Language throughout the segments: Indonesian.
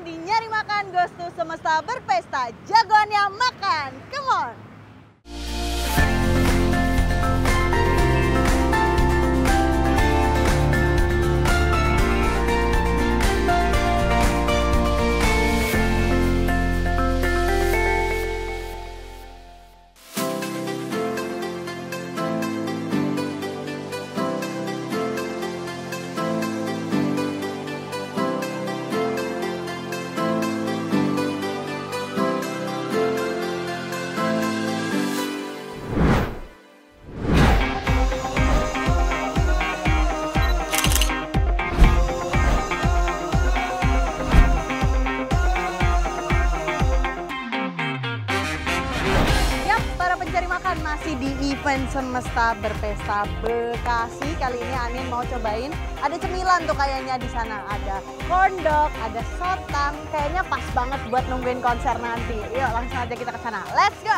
datang di Nyari Makan Goes to Semesta Berpesta. Jagoannya makan, come on! Masih di event Semesta Berpesta Bekasi. Kali ini Anin mau cobain ada cemilan tuh kayaknya di sana. Ada corn dog, ada sotang. Kayaknya pas banget buat nungguin konser nanti. Yuk langsung aja kita ke sana. Let's go!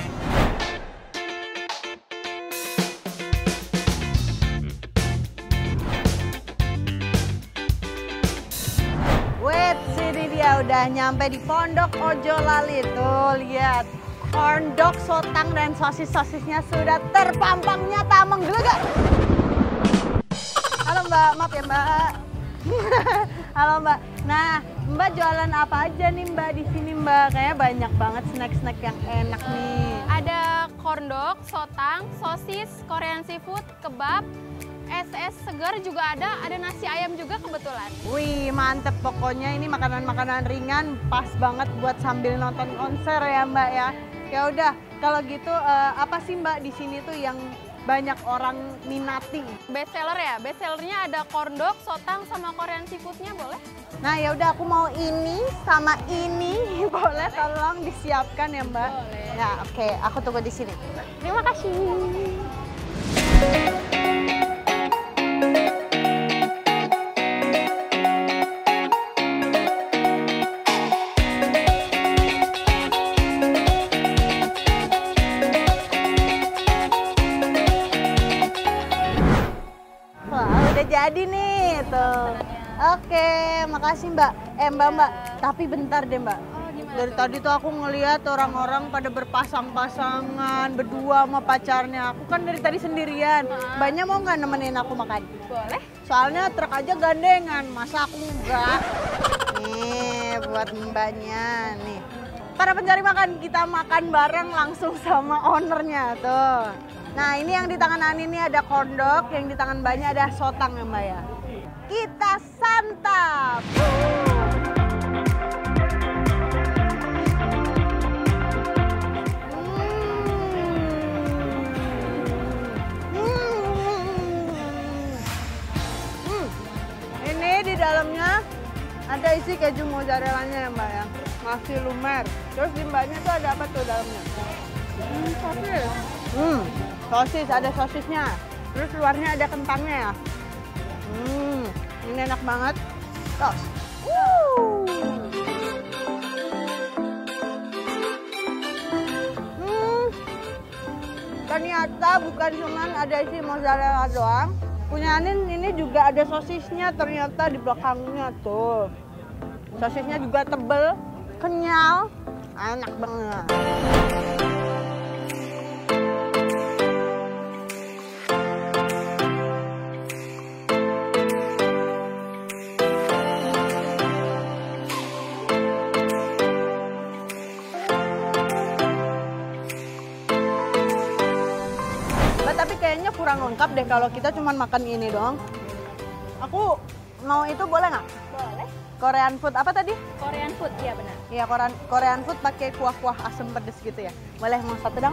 Wait, sini dia udah nyampe di Pondok Ojo Lali. Tuh lihat. Corn dog, sotang, dan sosis-sosisnya sudah terpampang nyata menggelegar. Halo Mbak, maaf ya Mbak. Halo Mbak. Nah, Mbak jualan apa aja nih Mbak di sini Mbak? Kayaknya banyak banget snack-snack yang enak nih. Ada corn dog, sotang, sosis, Korean seafood, kebab, es segar juga ada nasi ayam juga kebetulan. Wih, mantep pokoknya ini makanan-makanan ringan pas banget buat sambil nonton konser ya Mbak ya. Ya udah, kalau gitu apa sih Mbak di sini tuh yang banyak orang minati? Best seller ya, best sellernya ada corn dog, sotang sama Korean seafoodnya boleh? Nah ya udah aku mau ini sama ini boleh tolong disiapkan ya Mbak? Boleh. Ya oke, aku tunggu di sini. Terima kasih. Jadi nih tuh. Oke, makasih Mbak. Mbak, tapi bentar deh Mbak. Dari tadi tuh aku ngeliat orang-orang pada berpasang-pasangan, berdua sama pacarnya. Aku kan dari tadi sendirian. Mbaknya mau nggak nemenin aku makan? Boleh. Soalnya truk aja gandengan, masa aku enggak? Nih, buat Mbaknya nih. Para pencari makan, kita makan bareng langsung sama ownernya tuh. Nah ini yang di tangan Ani ini ada corn dog, yang di tangan Mbaknya ada sotang ya Mbak ya. Kita santap! Ini di dalamnya ada isi keju mozzarella-nya ya Mbak ya. Masih lumer. Terus di Mbaknya tuh ada apa tuh dalamnya? Sosis. Sosis, ada sosisnya. Terus luarnya ada kentangnya ya. Ini enak banget. Tos. Ternyata bukan cuma ada isi mozzarella doang. Punya Anin ini juga ada sosisnya ternyata di belakangnya tuh. Sosisnya juga tebel, kenyal, enak banget. Tapi kayaknya kurang lengkap deh kalau kita cuma makan ini doang. Aku mau itu boleh nggak? Boleh. Korean food apa tadi? Korean food, ya benar. Iya, Korean food pakai kuah-kuah asam pedes gitu ya. Boleh mau satu dong?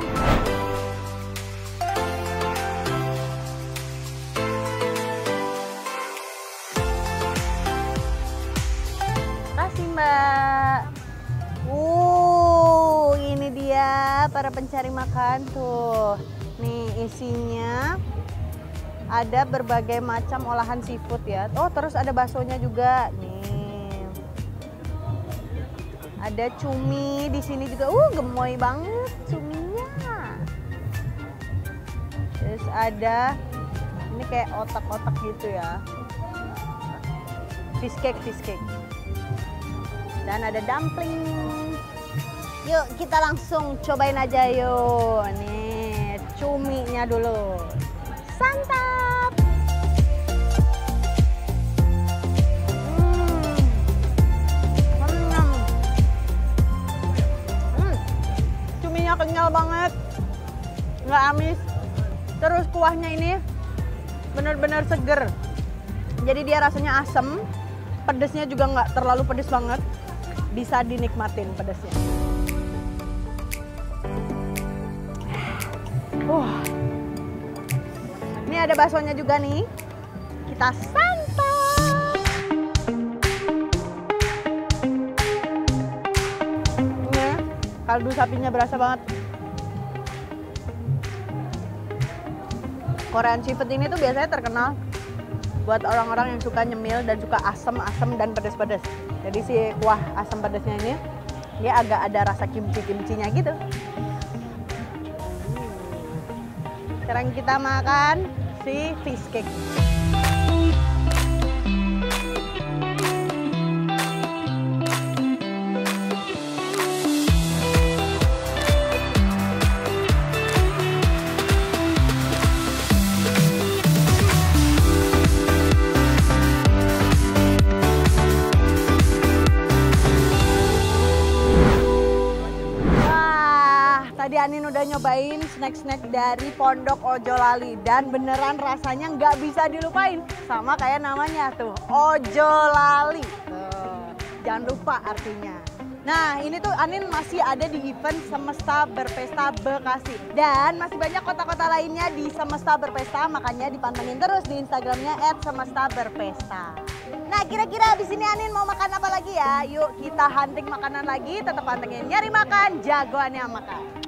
Makasih Mbak. Ini dia para pencari makan tuh. Nih isinya ada berbagai macam olahan seafood ya. Oh terus ada baksonya juga nih. Ada cumi di sini juga. Gemoy banget cuminya. Terus ada ini kayak otak-otak gitu ya. Fish cake. Dan ada dumpling. Yuk kita langsung cobain aja yuk. Nih cuminya dulu. Santap. Cuminya kenyal banget, nggak amis. Terus kuahnya ini bener-bener seger. Jadi dia rasanya asem, pedesnya juga nggak terlalu pedes banget. Bisa dinikmatin pedesnya. Ini ada baksonya juga nih. Kita santap. Ini kaldu sapinya berasa banget. Korean seafood ini tuh biasanya terkenal buat orang-orang yang suka nyemil dan suka asem-asem dan pedes-pedes. Jadi si kuah asam pedesnya ini dia agak ada rasa kimchi-kimchinya gitu. Sekarang kita makan si fish cake. Tadi Anin udah nyobain snack-snack dari Pondok Ojolali dan beneran rasanya nggak bisa dilupain. Sama kayak namanya tuh, Ojolali. Jangan lupa artinya. Nah ini tuh Anin masih ada di event Semesta Berpesta Bekasi. Dan masih banyak kota-kota lainnya di Semesta Berpesta, makanya dipantengin terus di Instagramnya @semestaberpesta. Nah kira-kira abis ini Anin mau makan apa lagi ya? Yuk kita hunting makanan lagi, tetap pantengin Nyari Makan, jagoannya makan.